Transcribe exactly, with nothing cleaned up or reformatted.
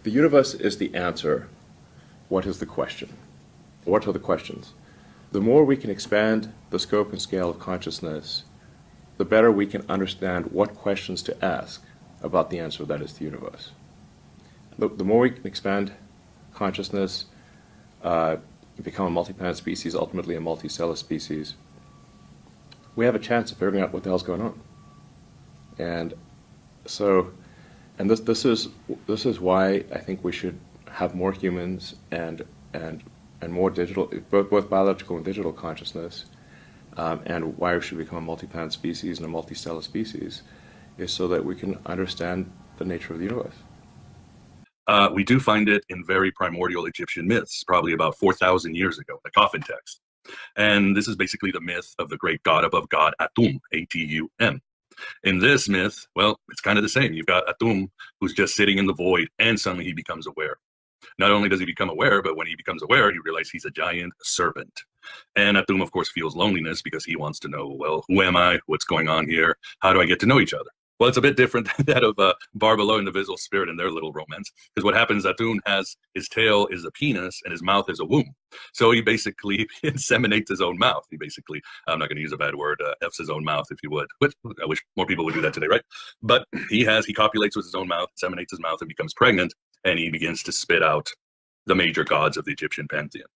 the universe is the answer, what is the question? What are the questions? The more we can expand the scope and scale of consciousness, the better we can understand what questions to ask about the answer that is the universe. The, the more we can expand consciousness, uh, become a multi-planet species, ultimately a multicellular species, we have a chance of figuring out what the hell's going on. And so, and this this is this is why I think we should have more humans and and and more digital, both both biological and digital consciousness, um, and why we should become a multi-planet species and a multicellular species, is so that we can understand the nature of the universe. Uh, we do find it in very primordial Egyptian myths, probably about four thousand years ago, the coffin text. And this is basically the myth of the great god above God, Atum, A T U M. In this myth, well, it's kind of the same. You've got Atum, who's just sitting in the void, and suddenly he becomes aware. Not only does he become aware, but when he becomes aware, he realizes he's a giant serpent. And Atum, of course, feels loneliness because he wants to know, well, who am I? What's going on here? How do I get to know each other? Well, it's a bit different than that of uh, Barbelo and the Visual Spirit and their little romance. Because what happens, Atum has, his tail is a penis and his mouth is a womb. So he basically inseminates his own mouth. He basically, I'm not going to use a bad word, uh, F's his own mouth, if you would. Which I wish more people would do that today, right? But he has, he copulates with his own mouth, inseminates his mouth and becomes pregnant. And he begins to spit out the major gods of the Egyptian pantheon.